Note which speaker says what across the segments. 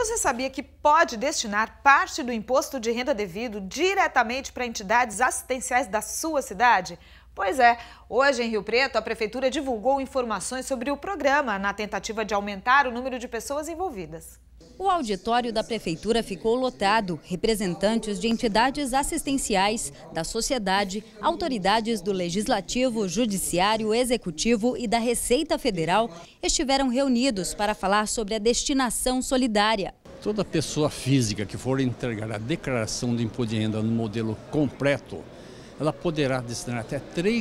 Speaker 1: você sabia que pode destinar parte do imposto de renda devido diretamente para entidades assistenciais da sua cidade? Pois é, hoje em Rio Preto, a Prefeitura divulgou informações sobre o programa na tentativa de aumentar o número de pessoas envolvidas.
Speaker 2: O auditório da Prefeitura ficou lotado. Representantes de entidades assistenciais, da sociedade, autoridades do Legislativo, Judiciário, Executivo e da Receita Federal estiveram reunidos para falar sobre a destinação solidária.
Speaker 3: Toda pessoa física que for entregar a declaração de imposto de renda no modelo completo, ela poderá destinar até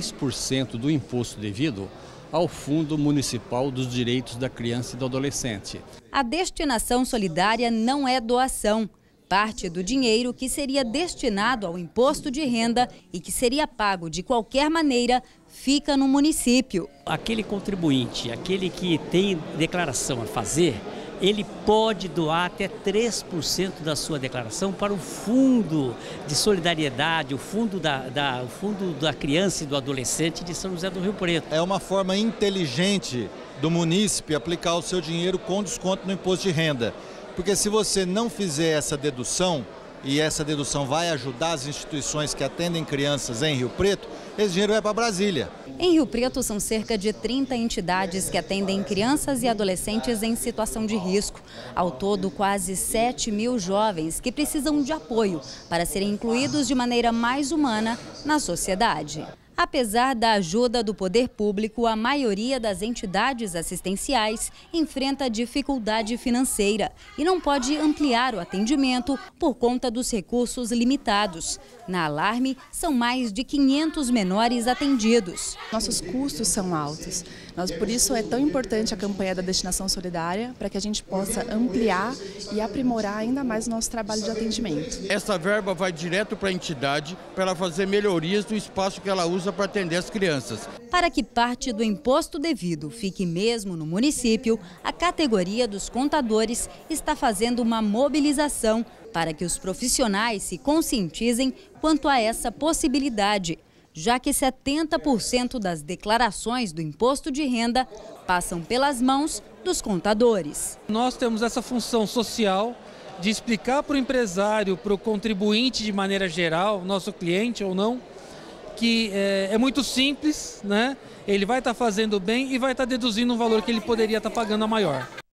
Speaker 3: 3% do imposto devido ao Fundo Municipal dos Direitos da Criança e do Adolescente.
Speaker 2: A destinação solidária não é doação. Parte do dinheiro que seria destinado ao imposto de renda e que seria pago de qualquer maneira fica no município.
Speaker 4: Aquele contribuinte, aquele que tem declaração a fazer, ele pode doar até 3% da sua declaração para o Fundo de Solidariedade, o Fundo da Criança e do Adolescente de São José do Rio Preto.
Speaker 5: É uma forma inteligente do munícipe aplicar o seu dinheiro com desconto no imposto de renda. Porque se você não fizer essa dedução, e essa dedução vai ajudar as instituições que atendem crianças em Rio Preto, esse dinheiro vai para Brasília.
Speaker 2: Em Rio Preto são cerca de 30 entidades que atendem crianças e adolescentes em situação de risco. Ao todo, quase 7.000 jovens que precisam de apoio para serem incluídos de maneira mais humana na sociedade. Apesar da ajuda do poder público, a maioria das entidades assistenciais enfrenta dificuldade financeira e não pode ampliar o atendimento por conta dos recursos limitados. Na Alarme, são mais de 500 menores atendidos.
Speaker 6: Nossos custos são altos. Por isso é tão importante a campanha da destinação solidária, para que a gente possa ampliar e aprimorar ainda mais o nosso trabalho de atendimento.
Speaker 7: Essa verba vai direto para a entidade para ela fazer melhorias no espaço que ela usa para atender as crianças.
Speaker 2: Para que parte do imposto devido fique mesmo no município, a categoria dos contadores está fazendo uma mobilização para que os profissionais se conscientizem quanto a essa possibilidade, já que 70% das declarações do imposto de renda passam pelas mãos dos contadores.
Speaker 8: Nós temos essa função social de explicar para o empresário, para o contribuinte de maneira geral, nosso cliente ou não, que é muito simples, né? Ele vai estar fazendo bem e vai estar deduzindo um valor que ele poderia estar pagando a maior.